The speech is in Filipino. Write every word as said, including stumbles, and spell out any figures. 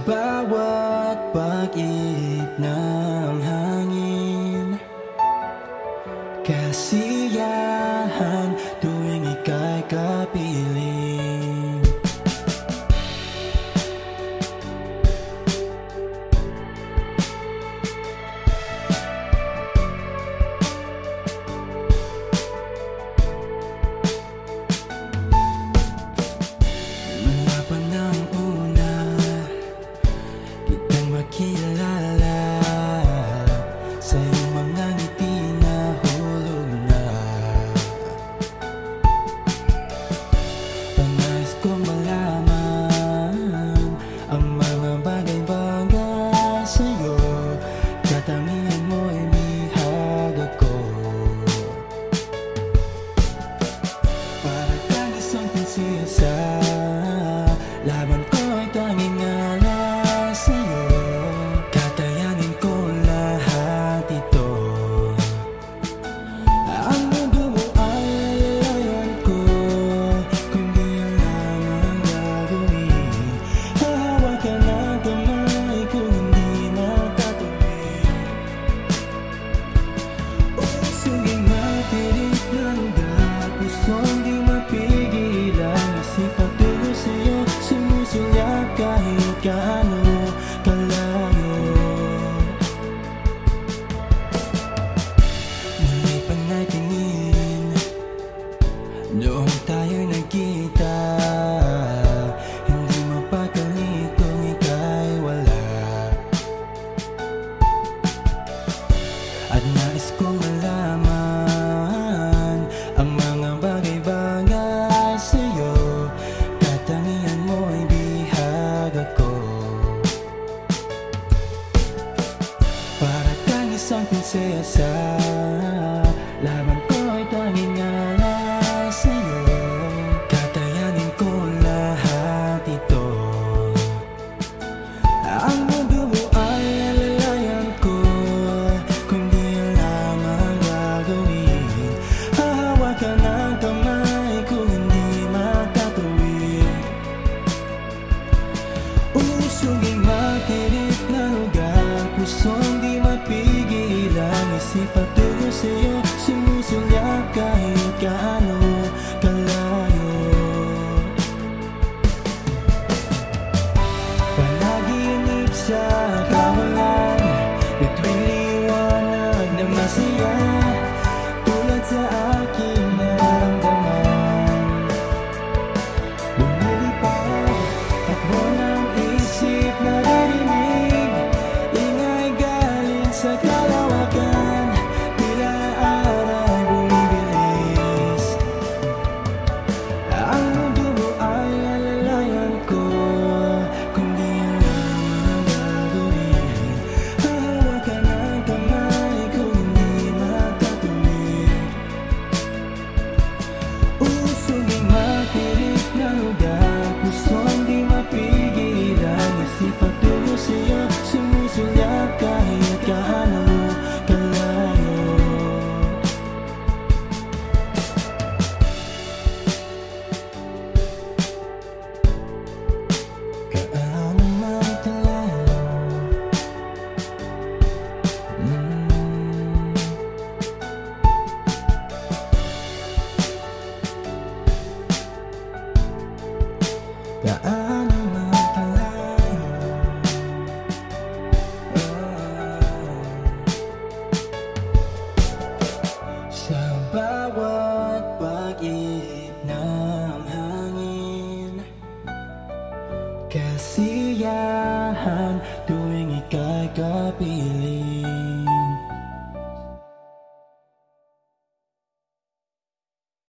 bawat pag-ihip ng hangin, kasiyahan tuwing ika'y kapiling. Mula pa ng una kitang makilala, sa iyong mga ngiti na hulog na. Panais kong malaman ang mga bagay-bagay sa'yo, katangian mo'y bihag ako. Para kang isang prinsesa, laban ko'y tanging alay sa'yo, kakayanin ko lahat ito. Ang mundo mo ay alalayan ko, kung di alam ang gagawin. Hahawakan ang kamay ko, hindi makatuwid. Usugin matirik na lugar, pusong di mapigilan. Isip patuloy sa'yo, sumusulyak kahit gaano kalayo. Muli pa natingin, noong tayo'y nagkita, hindi mapakali kung ika'y wala. At nais kong malaman ang mga bagay-bagay sa'yo, katangian mo'y bihag ako. Para kang isang prinsesa, laban ko'y tanging alay sa'yo, kakayanin ko lahat ito. Ang mundo mo ay alalayan ko, kung di alam ang gagawin. Hahawakan ang kamay ko, hindi makatuwid. Usuging matirik na lugar, pusong di mapigilan. Isip patuloy sa'yo, sumusulyak kahit gaano kalayo. Panaginip sa kawalan, bituin liwanag na masaya, tulad sa aking naramdaman. Lumilipad, takbo ng isip na dirinig, ingay galing sa kalawakan, tila aral bumibilis. Ang mundo mo ay alalayan ko, kung di alam ang gagawin. Hahawakan ang kamay ko, hindi makatuwid. Usuging matirik na lugar, pusong di mapigilan. Isip patuloy sa'yo, sumusulyak kahit gaano kalayo. Gaano man kalayo, mm. Gaano man kalayo, sa bawat pag-ihip ng hangin, kasiyahan tuwing ika'y kapiling.